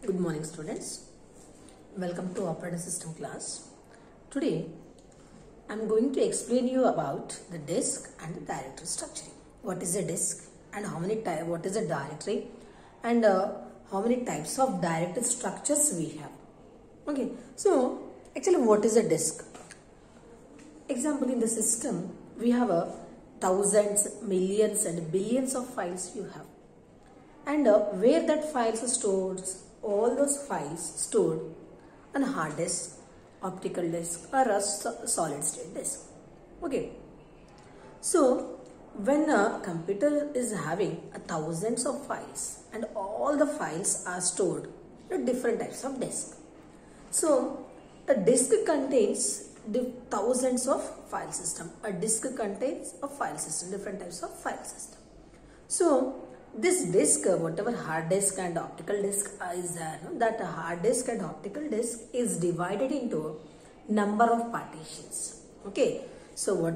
Good morning students. Welcome to operating system class. Today I am going to explain you about the disk and the directory structuring. What is a disk and what is a directory and how many types of directory structures we have. Okay, so actually what is a disk? Example, in the system we have thousands, millions and billions of files you have. And where that files are stored, all those files stored on a hard disk, optical disk or a solid state disk. Okay. So when a computer is having thousands of files and all the files are stored in different types of disk. So a disk contains thousands of file system. A disk contains a file system, different types of file system. So this disk, whatever hard disk and optical disk is there, that hard disk and optical disk is divided into number of partitions. Okay, so what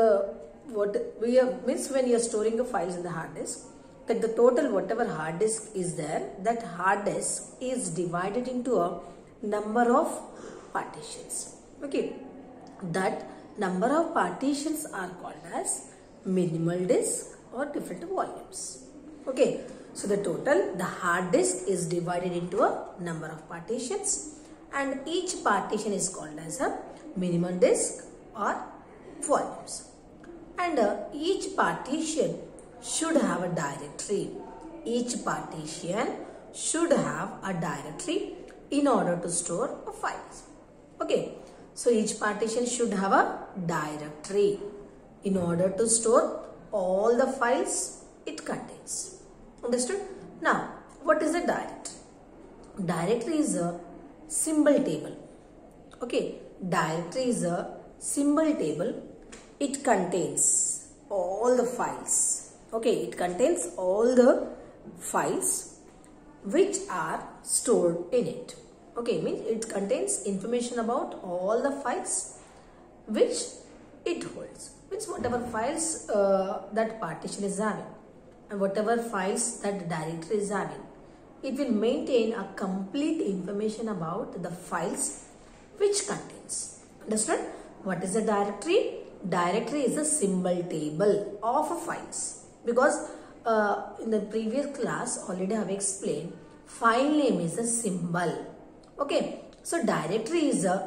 we have means when you are storing the files in the hard disk, that the total whatever hard disk is there, that hard disk is divided into a number of partitions. Okay, that number of partitions are called as minimal disk or different volumes. Okay, so the hard disk is divided into a number of partitions and each partition is called as a minimal disk or volumes. And each partition should have a directory. Each partition should have a directory in order to store files. Okay, so each partition should have a directory in order to store all the files it contains. Understood? Now, what is a directory? Directory is a symbol table. Okay, directory is a symbol table. It contains all the files. Okay, it contains all the files which are stored in it. Okay, means it contains information about all the files which it holds. Means whatever files that partition is having and whatever files that directory is having, it will maintain a complete information about the files which contains. Understood? What is a directory? Directory is a symbol table of files. Because in the previous class already I have explained, file name is a symbol. Okay, so directory is a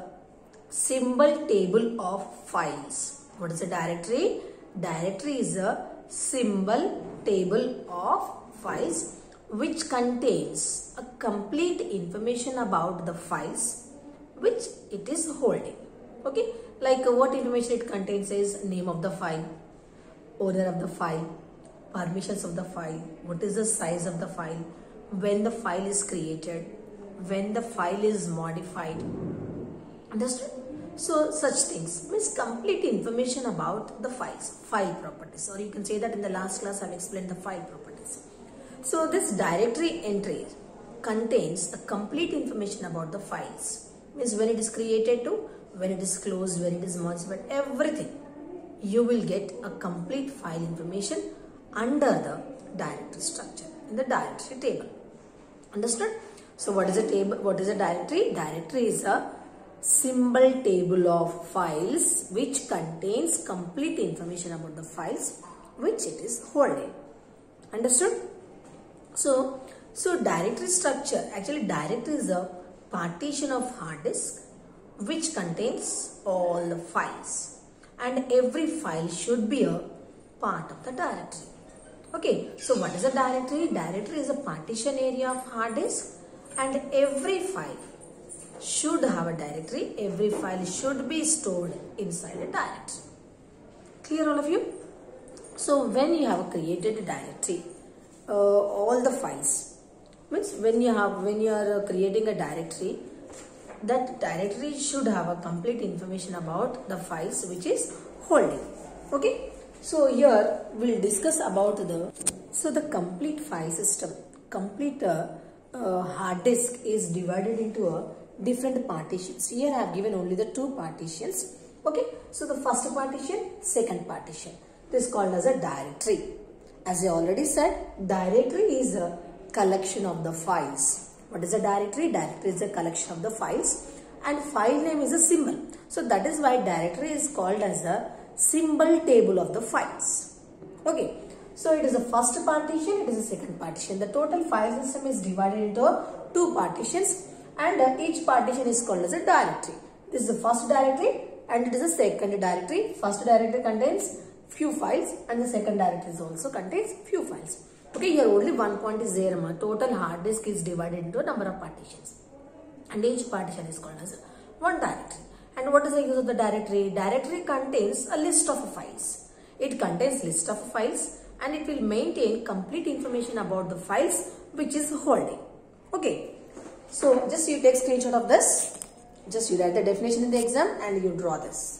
symbol table of files. What is a directory? Directory is a symbol table of files which contains a complete information about the files which it is holding. Okay, like what information it contains is name of the file, owner of the file, permissions of the file, what is the size of the file, when the file is created, when the file is modified. Understood? So such things means complete information about the files, file properties, or you can say that in the last class I have explained the file properties. So this directory entry contains the complete information about the files, means when it is created to, when it is closed, when it is modified, everything. You will get a complete file information under the directory structure in the directory table. Understood? So what is a table? What is a directory? Directory is a symbol table of files which contains complete information about the files which it is holding. Understood? So directory structure, actually directory is a partition of hard disk which contains all the files and every file should be a part of the directory. Okay, so what is a directory? Directory is a partition area of hard disk and every file should have a directory. Every file should be stored inside a directory. Clear all of you? So when you have created a directory, all the files, means when you are creating a directory, that directory should have a complete information about the files which is holding. Okay, so here we'll discuss about the complete file system. Complete hard disk is divided into different partitions. Here I have given only the two partitions. Okay, so the first partition, second partition. This is called as a directory. As I already said, directory is a collection of the files What is a directory? Directory is a collection of the files and file name is a symbol. So that is why directory is called as a symbol table of the files. Okay. So it is a first partition, it is a second partition. The total file system is divided into two partitions and each partition is called as a directory. This is the first directory and it is a second directory. First directory contains few files and the second directory also contains few files. Okay, here only one point is there. Total hard disk is divided into a number of partitions and each partition is called as one directory. And what is the use of the directory? Directory contains a list of files. It contains list of files and it will maintain complete information about the files which is holding. Okay, so just you take screenshot of this. Just you write the definition in the exam and you draw this.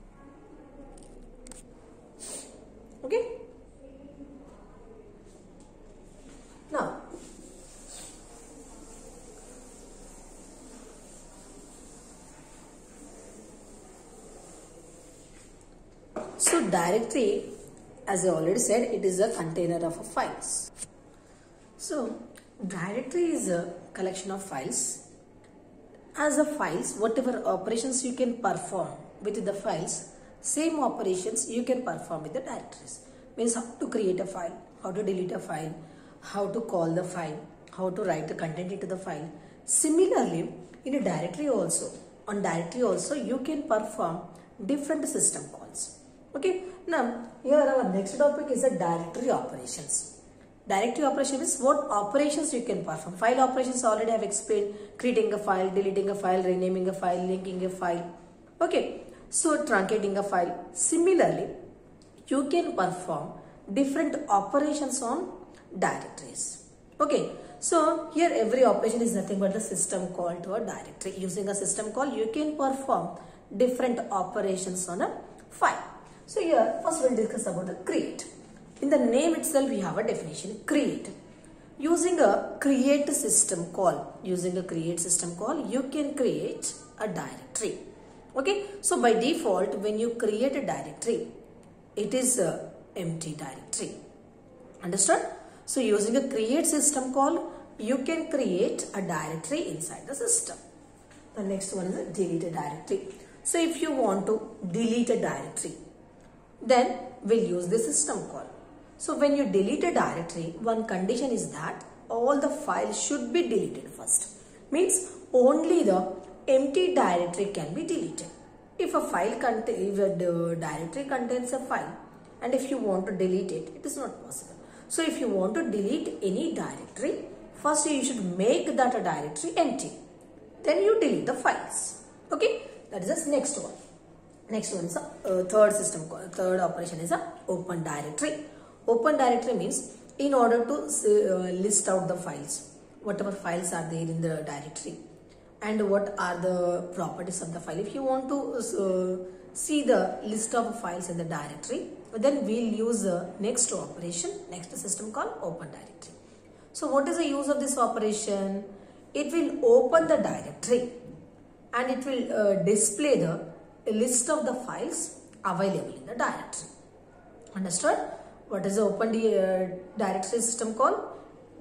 Okay. Now, so directory, as I already said, it is a container of files. So directory is a collection of files. As a files, whatever operations you can perform with the files, same operations you can perform with the directories. Means how to create a file, how to delete a file, how to call the file, how to write the content into the file. Similarly, in a directory also, on directory also you can perform different system calls. Okay, now here our next topic is the directory operations. Directory operation is what operations you can perform. File operations already I have explained. Creating a file, deleting a file, renaming a file, linking a file. Okay, so truncating a file. Similarly, you can perform different operations on directories. Okay, so here every operation is nothing but the system call to a directory. Using a system call, you can perform different operations on a file. So here first we'll discuss about the create. In the name itself, we have a definition, create. Using a create system call, you can create a directory. Okay, so by default, when you create a directory, it is a empty directory. Understood? So using a create system call, you can create a directory inside the system. The next one is a delete a directory. So if you want to delete a directory, then we'll use the system call. So when you delete a directory, one condition is that all the files should be deleted first. Means only the empty directory can be deleted. If a directory contains a file and if you want to delete it, it is not possible. So if you want to delete any directory, first you should make that a directory empty. Then you delete the files. Okay, that is the next one. Next one is a third system call. Third operation is a open directory. Open directory means in order to list out the files, whatever files are there in the directory and what are the properties of the file. If you want to see the list of files in the directory, then we'll use the next operation, next system called open directory. So what is the use of this operation? It will open the directory and it will display the list of the files available in the directory. Understood? What is the open directory system call?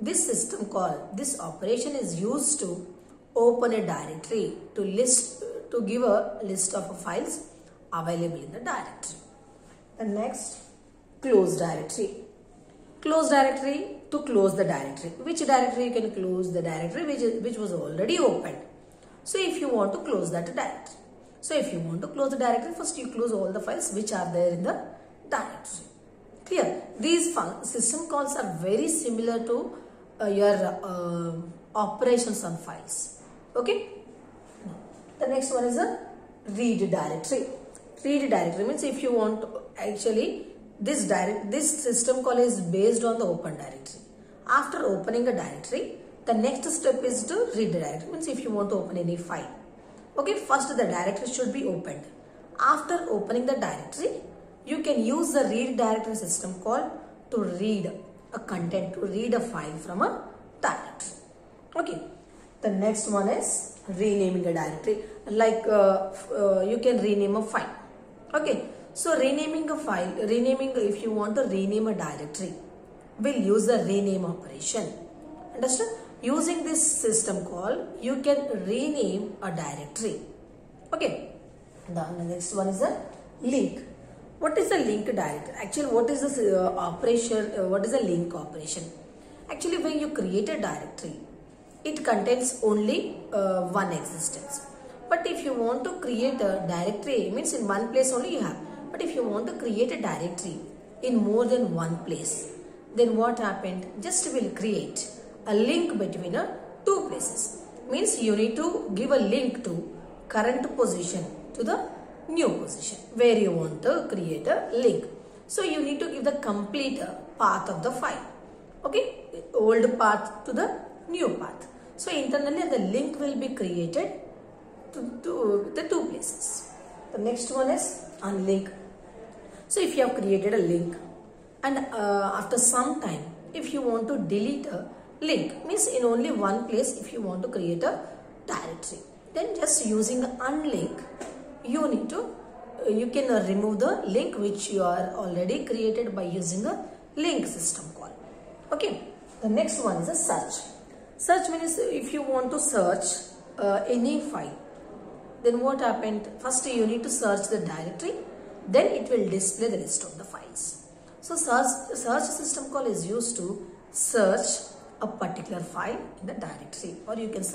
This operation is used to open a directory to give a list of files available in the directory. The next, close directory. Close directory, to close the directory. Which directory you can close? The directory which was already opened. So if you want to close that directory. So if you want to close the directory, first you close all the files which are there in the directory. Clear? These system calls are very similar to your operations on files. Okay? The next one is a read directory. Read directory means if you want to, actually this system call is based on the open directory. After opening a directory, the next step is to read the directory. Means if you want to open any file. Okay, first the directory should be opened. After opening the directory, you can use the read directory system call to read a content, to read a file from a directory. Okay, the next one is renaming a directory. Like you can rename a file. Okay, so renaming a file, if you want to rename a directory, we'll use the rename operation. Understand? using this system call, you can rename a directory. Okay. The next one is a link. What is a link directory? Actually, what is this operation? What is a link operation? Actually, when you create a directory, it contains only one existence. But if you want to create a directory, means in one place only you have. But if you want to create a directory in more than one place, then what happened? Just will create a link between two places. Means you need to give a link to current position to the new position where you want to create a link. So you need to give the complete path of the file. Okay, old path to the new path. So internally the link will be created to the two places. The next one is unlink. So if you have created a link and after some time if you want to delete a link, means in only one place if you want to create a directory, then just using unlink you can remove the link which you are already created by using a link system call. Okay, the next one is a search. Search means if you want to search any file, then what happened? First you need to search the directory, then it will display the list of the files. So search system call is used to search a particular file in the directory, or you can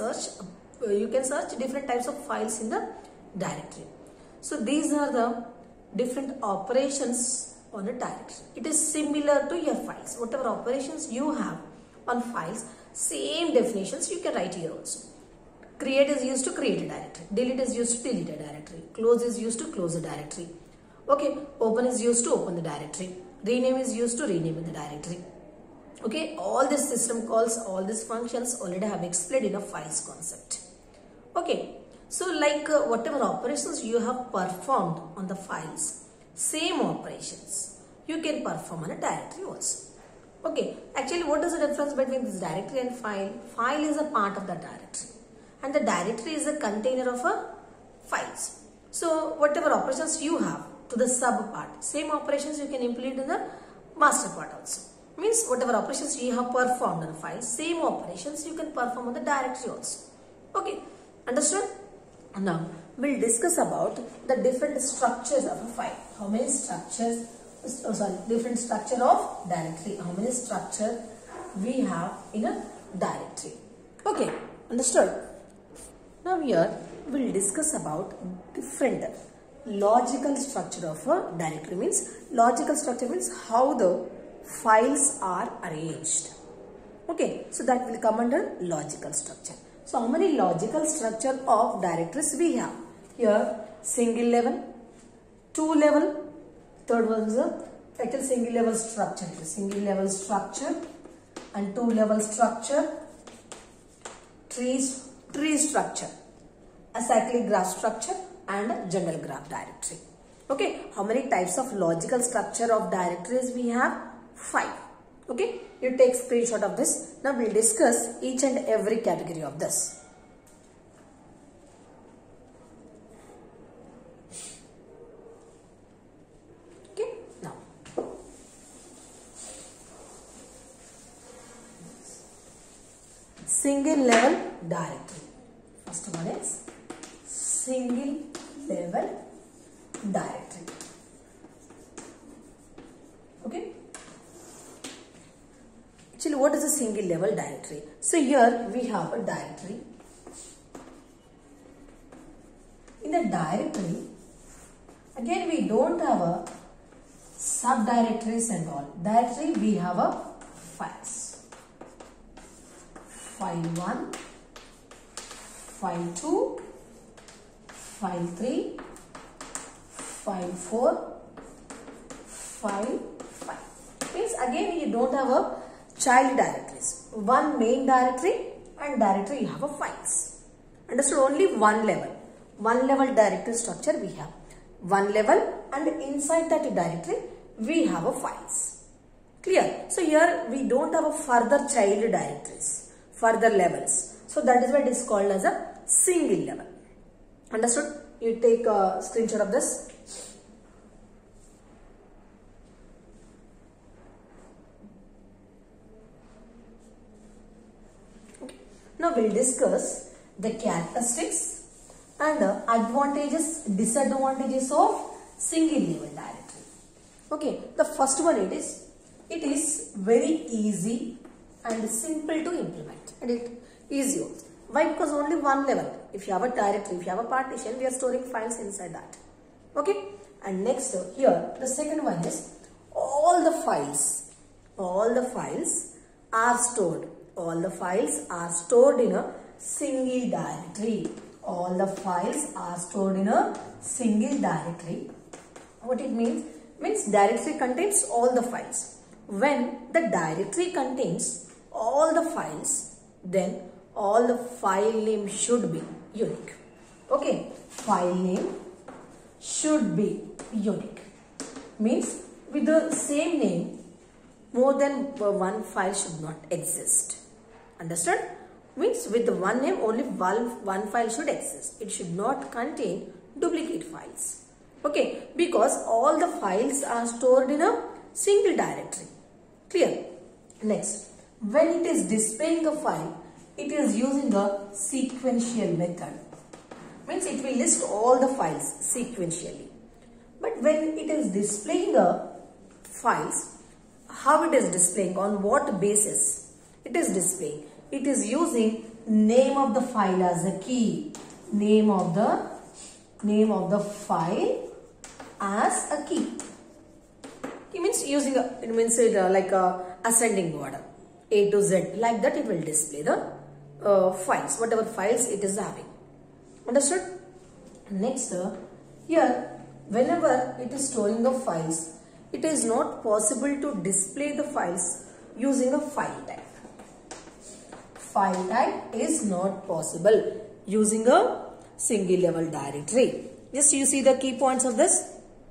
search different types of files in the directory. So these are the different operations on a directory. It is similar to your files. Whatever operations you have on files, same definitions you can write here also. Create is used to create a directory. Delete is used to delete a directory. Close is used to close a directory. Okay, open is used to open the directory. Rename is used to rename the directory. Okay, all this system calls, all these functions already have explained in a files concept. Okay, so like whatever operations you have performed on the files, same operations you can perform on a directory also. Okay, actually what is the difference between this directory and file? File is a part of the directory and the directory is a container of a files. So whatever operations you have to the sub part, same operations you can implement in the master part also. Means whatever operations you have performed on a file, same operations you can perform on the directory also. Okay, understood? Now we'll discuss about the different structures of a file. How many structures, different structure of directory. How many structure we have in a directory. Okay, understood? Now here we'll discuss about different logical structure of a directory. Means logical structure means how the files are arranged. Okay, so that will come under logical structure. So how many logical structure of directories we have? Here single level, two level, third one is a actual single level structure. Single level structure and two level structure, tree structure, acyclic graph structure and general graph directory. Okay, how many types of logical structure of directories we have? 5. Okay, you take screenshot of this. Now we'll discuss each and every category of this. Okay, now single level directory. First one is single level directory. Okay. Actually, what is a single level directory? So here we have a directory. In the directory, again we don't have a subdirectories and all. Directory we have a files. File 1, file 2, file 3, file 4, file 5. Means again you don't have a child directories. One main directory and directory you have a files. Understood? Only one level. One level directory structure we have. One level and inside that directory we have a files. Clear? So here we don't have a further child directories, further levels. So that is why it is called as a single level. Understood? You take a screenshot of this. Okay. Now we'll discuss the characteristics and the advantages, disadvantages of single level directory. Okay, the first one it is very easy and simple to implement, and it is used. Why? Because only one level. If you have a directory, if you have a partition, we are storing files inside that. Okay, and next here the second one is all the files are stored. All the files are stored in a single directory. All the files are stored in a single directory. What it means? Means directory contains all the files. When the directory contains all the files, then all the file name should be unique. Okay, file name should be unique. Means with the same name, more than one file should not exist. Understood? Means with the one name, only one file should exist. It should not contain duplicate files. Okay, because all the files are stored in a single directory. Clear? Next, when it is displaying a file, it is using a sequential method. Means it will list all the files sequentially. But when it is displaying a files, how it is displaying, on what basis it is displaying? It is using name of the file as a key. Name of the file as a key. It means using like a ascending order, A to Z, like that it will display the files, whatever files it is having. Understood? Next, here whenever it is storing the files, it is not possible to display the files using a file type. File type is not possible using a single level directory. Just you see the key points of this.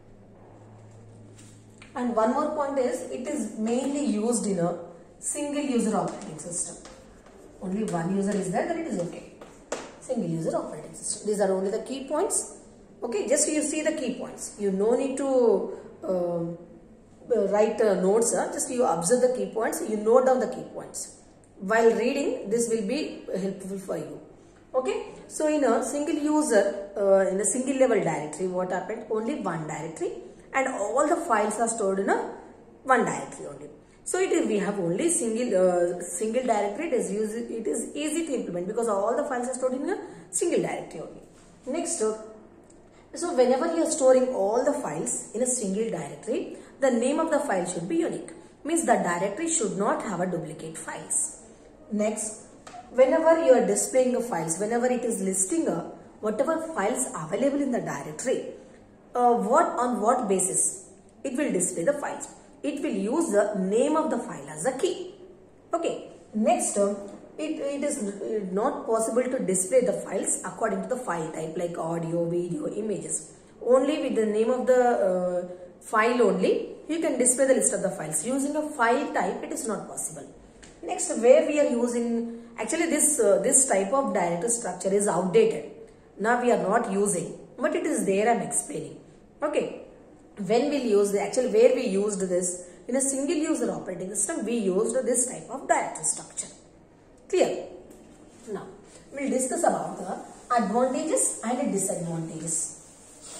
And one more point is, it is mainly used in a single user operating system. Only one user is there, then it is okay. Single user operating system. These are only the key points. Okay, just you see the key points. You no need to write notes. Just you observe the key points. You note down the key points. While reading, this will be helpful for you. Okay, so in a single user, in a single level directory, what happened? Only one directory, and all the files are stored in a one directory only. So we have only single directory. It is easy to implement because all the files are stored in a single directory only. Next, so whenever you are storing all the files in a single directory, the name of the file should be unique. Means the directory should not have a duplicate files. Next, whenever you are displaying the files, whenever it is listing whatever files available in the directory, on what basis it will display the files? It will use the name of the file as a key. Okay. Next, it is not possible to display the files according to the file type, like audio, video, images. Only with the name of the file only you can display the list of the files. Using a file type, it is not possible. Next, where we are using, actually this type of directory structure is outdated. Now we are not using, but it is there, I am explaining. Okay. When we'll use where we used this, in a single user operating system, we used this type of directory structure. Clear? Now, we'll discuss about the advantages and disadvantages.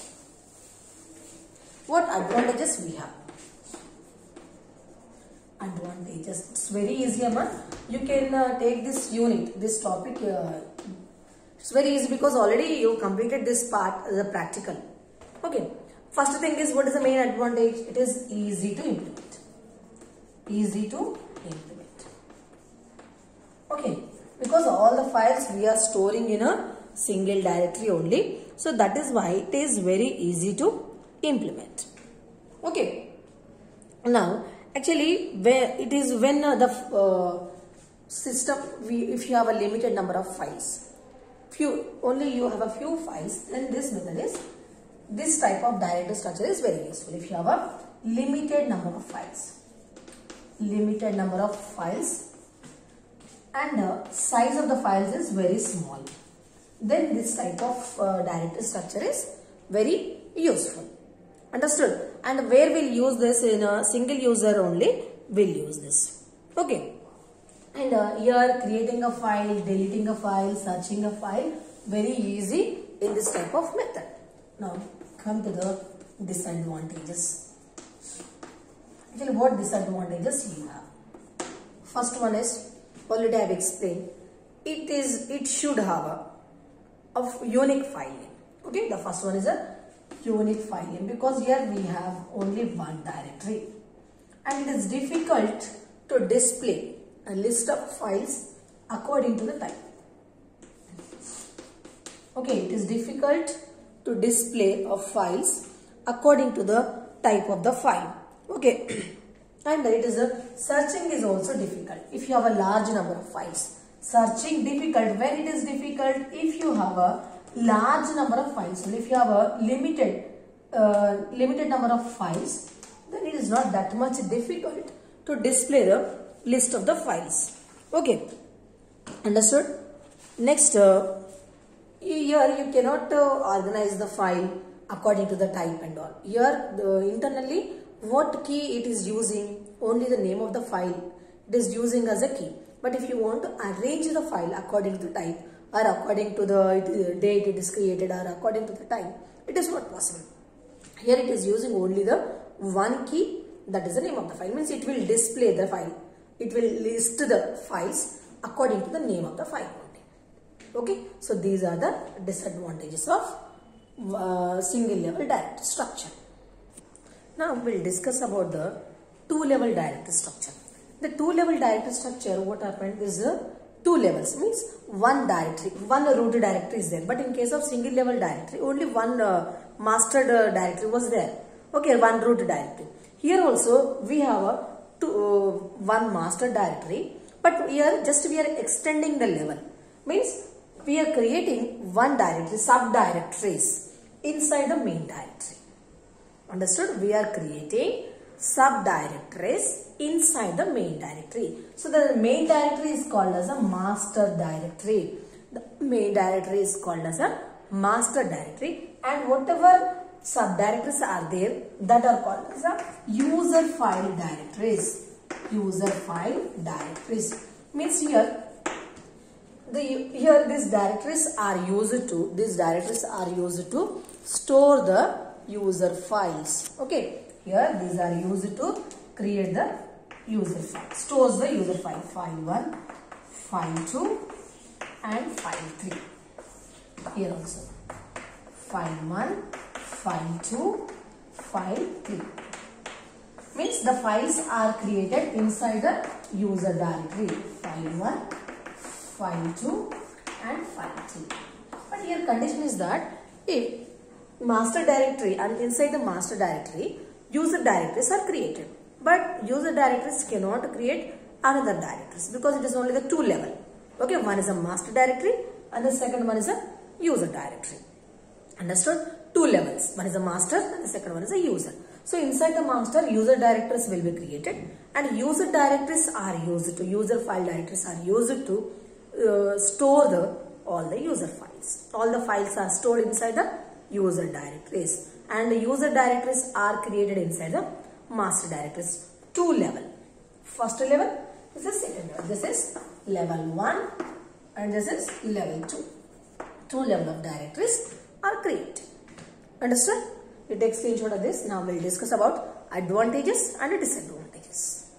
What advantages we have? Advantages. It's very easy, Amma. You can take this unit, this topic. It's very easy because already you completed this part as a practical. Okay. First thing is, what is the main advantage? It is easy to implement. Easy to implement. Okay. Because all the files we are storing in a single directory only. So that is why it is very easy to implement. Okay. Now, actually, when the system, if you have a limited number of files, only you have a few files, then this method is, this type of directory structure is very useful. If you have a limited number of files, and the size of the files is very small, then this type of directory structure is very useful. Understood? And where we'll use this, in a single user only, we'll use this. Okay. And here creating a file, deleting a file, searching a file, very easy in this type of method. Now come to the disadvantages. Actually, what disadvantages you have? First one is, already I have explained, it should have a unique file name. Okay, the first one is a unique file name, because here we have only one directory, and it is difficult to display a list of files according to the type. Okay, it is difficult to display of files according to the type of the file. Okay, and it is searching is also difficult if you have a large number of files. Searching difficult when it is difficult if you have a large number of files. And if you have a limited number of files, then it is not that much difficult to display the list of the files. Okay, understood? Next, here you cannot organize the file according to the type and all. Here internally what key it is using, only the name of the file it is using as a key. But if you want to arrange the file according to the type, or according to the date it is created, or according to the time, it is not possible. Here it is using only the one key, that is the name of the file. Means it will display the file. It will list the files according to the name of the file only. Okay, so these are the disadvantages of single level directory structure. Now we will discuss about the two-level directory structure. The two-level directory structure, what happened is two levels, means one directory, one root directory is there. But in case of single level directory, only one master directory was there. Okay, one root directory. Here also we have one master directory, but here just we are extending the level. Means we are creating one directory, subdirectories inside the main directory. Understood? We are creating subdirectories inside the main directory. So the main directory is called as a master directory. The main directory is called as a master directory, and whatever subdirectories are there, that are called as a user file directories. User file directories means here these directories are used to store the user files. Okay, here these are used to create the user file, stores the user file, file 1, file 2 and file 3. Here also file 1, file 2, file 3. Means the files are created inside the user directory, file 1, file 2 and file 3. But here condition is that if master directory and inside the master directory user directories are created, but user directories cannot create another directories because it is only the two level. Okay, one is a master directory and the second one is a user directory. Understood? Two levels, one is a master and the second one is a user. So inside the master, user directories will be created, and user directories are used to, user file directories are used to store all the user files. All the files are stored inside the user directories, and the user directories are created inside the master directories. Two level. First level, this is second level. This is level 1 and this is level 2. Two level of directories are created. Understood? You take screenshot of this. Now we will discuss about advantages and disadvantages.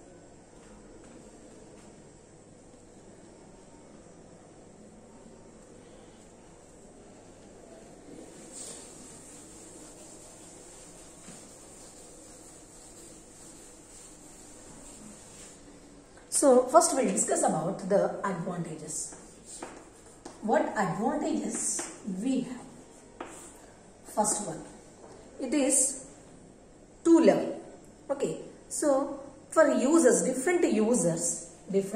So first we will discuss about the advantages. What advantages we have? First one, it is two level. Okay, so for users, different users,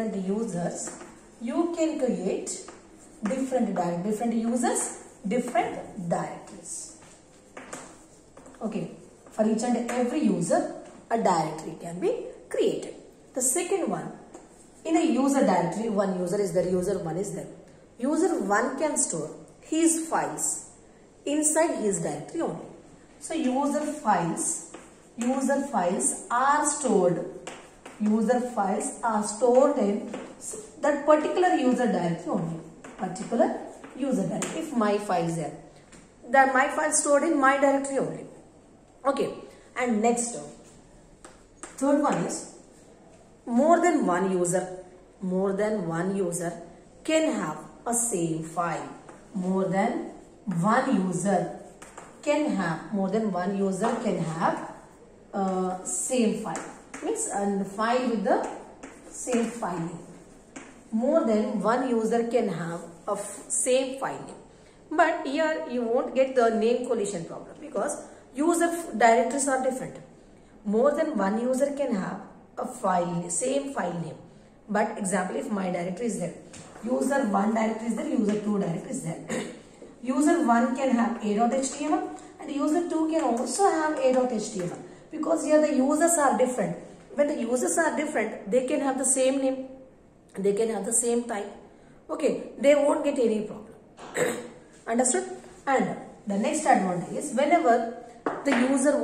you can create different users, different directories. Okay, for each and every user, a directory can be created. The second one, in a user directory, one user is there, user 1 is there. User 1 can store his files inside his directory only. So user files are stored in that particular user directory only. Particular user directory. If my file is there, that my file stored in my directory only. Okay. And next, third one is more than one user. More than one user can have a same file. More than one user can have. More than one user can have same file. Means a file with the same file name. More than one user can have a same file name. But here you won't get the name collision problem because user directories are different. More than one user can have a file, same file name. But example, if my directory is there, user 1 directory is there, user 2 directory is there. User 1 can have a.html and user 2 can also have a.html because here the users are different. When the users are different, they can have the same name, they can have the same type. Okay, they won't get any problem. Understood? And the next advantage is whenever the user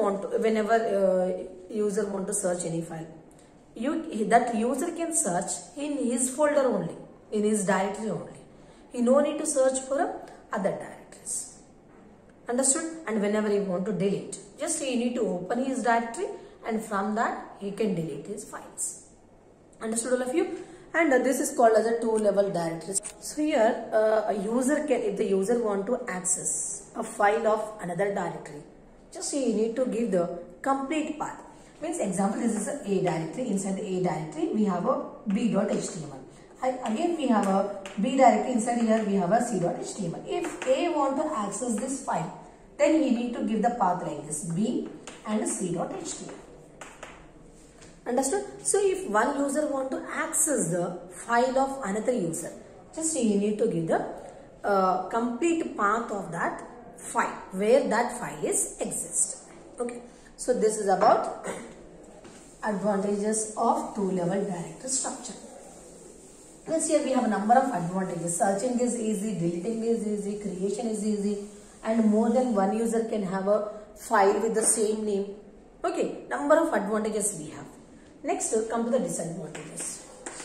user want to search any file, that user can search in his folder only, in his directory only. He no need to search for other directories. Understood? And whenever you want to delete, just he need to open his directory and from that he can delete his files. Understood all of you? And this is called as a two-level directory. So here a user can, if the user want to access a file of another directory, just he need to give the complete path. Means example, this is a directory. Inside the A directory we have a b.html. Again we have a B directory. Inside here we have a c.html. If A want to access this file, then he need to give the path like this, B and c.html. Understood? So if one user want to access the file of another user, just he need to give the complete path of that file, where that file is exist. Okay. So this is about advantages of two-level directory structure. Let's here we have a number of advantages. Searching is easy, deleting is easy, creation is easy, and more than one user can have a file with the same name. Okay, number of advantages we have. Next, come to the disadvantages.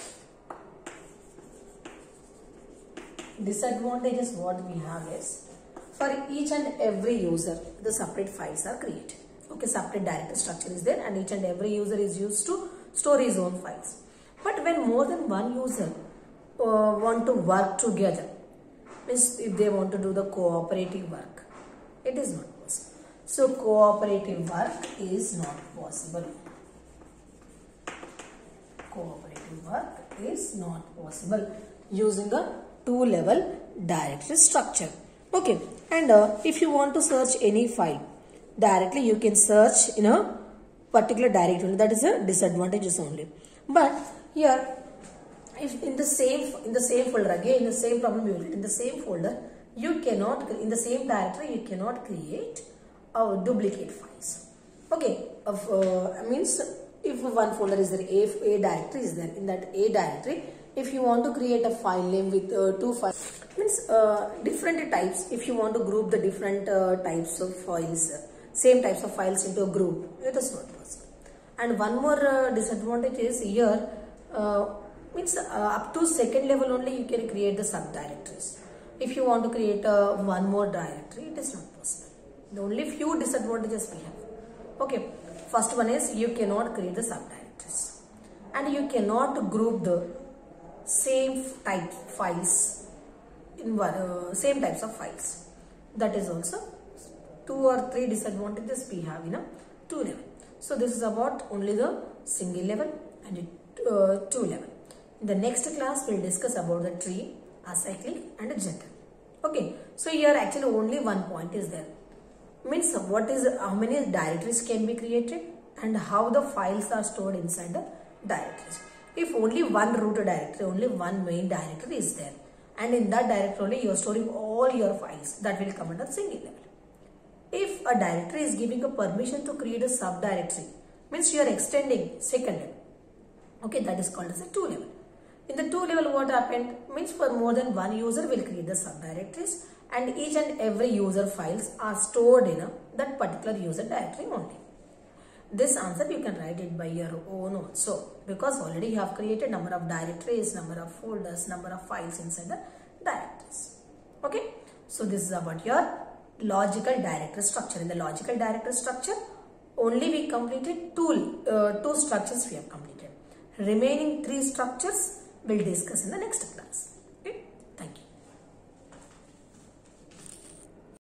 Disadvantages what we have is, for each and every user, the separate files are created. Okay, separate directory structure is there and each and every user is used to store his own files. But when more than one user want to work together, means if they want to do the cooperative work, it is not possible. So cooperative work is not possible. Cooperative work is not possible using a two-level directory structure. Okay, and if you want to search any file directly, you can search in a particular directory. That is a disadvantages only. But here, if in the same folder, again the same problem you will get. In the same folder, you cannot, in the same directory, you cannot create duplicate files. Okay, means if one folder is there, A directory is there. In that A directory, if you want to create a file name with two files, means different types. If you want to group the different types of files, same types of files into a group, it is not possible. And one more disadvantage is here, means up to second level only you can create the subdirectories. If you want to create one more directory, it is not possible. The only few disadvantages we have. Okay, first one is you cannot create the subdirectories, and you cannot group the same type files in one, same types of files. That is also 2 or 3 disadvantages we have in a 2 level. So this is about only the single level and 2 level. In the next class, we will discuss about the tree, acyclic and general. Okay, so here actually only one point is there. Means what is, how many directories can be created and how the files are stored inside the directories. If only one root directory, only one main directory is there, and in that directory only you are storing all your files, that will come under single level. If a directory is giving a permission to create a subdirectory, means you are extending second level. Okay, that is called as a 2 level. In the 2 level, what happened? Means for more than one user will create the subdirectories, and each and every user files are stored in that particular user directory only. this answer you can write it by your own also, because already you have created number of directories, number of folders, number of files inside the directories. Okay, so this is about your logical directory structure. In the logical directory structure, only we completed two structures we have completed. Remaining 3 structures we'll discuss in the next class.